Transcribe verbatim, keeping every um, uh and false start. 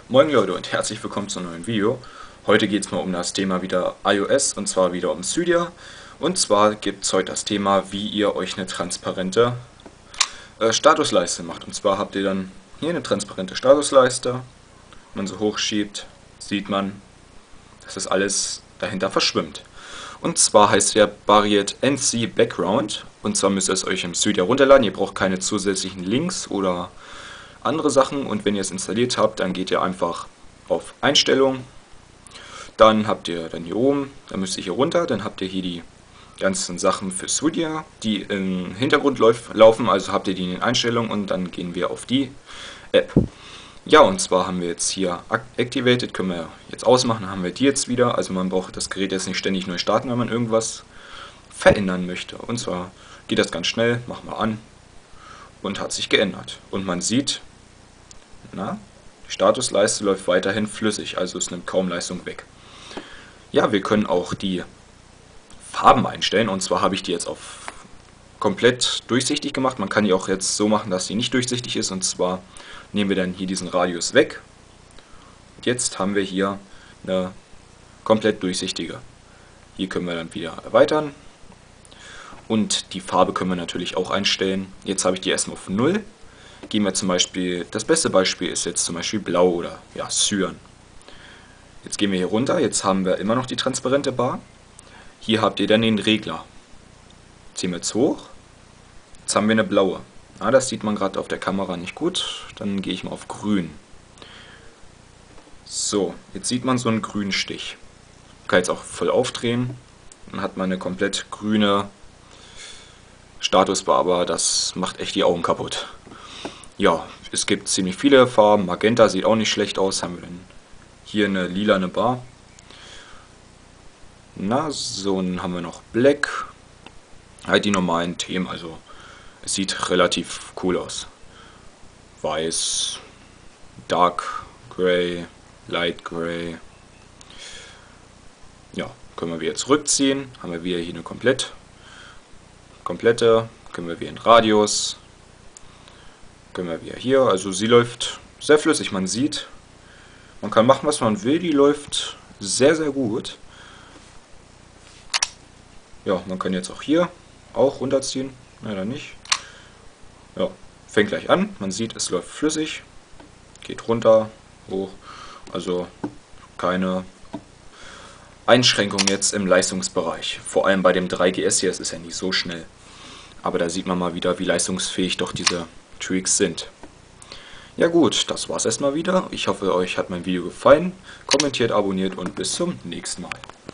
Moin Leute und herzlich willkommen zu einem neuen Video. Heute geht es mal um das Thema wieder iOS und zwar wieder um Cydia. Und zwar gibt es heute das Thema, wie ihr euch eine transparente äh, Statusleiste macht. Und zwar habt ihr dann hier eine transparente Statusleiste. Wenn man so hochschiebt, sieht man, dass das alles dahinter verschwimmt. Und zwar heißt der Barriet N C Background. Und zwar müsst ihr es euch im Cydia runterladen. Ihr braucht keine zusätzlichen Links oder andere Sachen, und wenn ihr es installiert habt, dann geht ihr einfach auf Einstellungen, dann habt ihr dann hier oben, dann müsst ihr hier runter, dann habt ihr hier die ganzen Sachen für Cydia, die im Hintergrund läuf, laufen, also habt ihr die in den Einstellungen und dann gehen wir auf die App. Ja, und zwar haben wir jetzt hier Activated, können wir jetzt ausmachen, haben wir die jetzt wieder, also man braucht das Gerät jetzt nicht ständig neu starten, wenn man irgendwas verändern möchte. Und zwar geht das ganz schnell, machen wir an und hat sich geändert. Und man sieht, Na, die Statusleiste läuft weiterhin flüssig, also es nimmt kaum Leistung weg. Ja, wir können auch die Farben einstellen, und zwar habe ich die jetzt auf komplett durchsichtig gemacht. Man kann die auch jetzt so machen, dass sie nicht durchsichtig ist, und zwar nehmen wir dann hier diesen Radius weg. Und jetzt haben wir hier eine komplett durchsichtige. Hier können wir dann wieder erweitern und die Farbe können wir natürlich auch einstellen. Jetzt habe ich die erstmal auf null. Gehen wir zum Beispiel, das beste Beispiel ist jetzt zum Beispiel Blau oder ja, Cyan. Jetzt gehen wir hier runter, jetzt haben wir immer noch die transparente Bar. Hier habt ihr dann den Regler. Ziehen wir jetzt hoch, jetzt haben wir eine blaue. Ah, das sieht man gerade auf der Kamera nicht gut, dann gehe ich mal auf grün. So, jetzt sieht man so einen grünen Stich. Man kann jetzt auch voll aufdrehen, dann hat man eine komplett grüne Statusbar, aber das macht echt die Augen kaputt. Ja, es gibt ziemlich viele Farben. Magenta sieht auch nicht schlecht aus. Haben wir dann hier eine lilane Bar. Na, so dann haben wir noch Black. Halt die normalen Themen, also es sieht relativ cool aus. Weiß, Dark Gray, Light Gray. Ja, können wir wieder zurückziehen. Haben wir wieder hier eine komplett, komplette. Können wir wieder in Radius. Können wir wieder hier, also sie läuft sehr flüssig, man sieht, man kann machen, was man will, die läuft sehr, sehr gut. Ja, man kann jetzt auch hier auch runterziehen, leider nicht. Ja, fängt gleich an, man sieht, es läuft flüssig, geht runter, hoch, also keine Einschränkung jetzt im Leistungsbereich. Vor allem bei dem drei G S hier, es ist ja nicht so schnell, aber da sieht man mal wieder, wie leistungsfähig doch diese Tricks sind. Ja gut, das war's erstmal wieder. Ich hoffe, euch hat mein Video gefallen. Kommentiert, abonniert und bis zum nächsten Mal.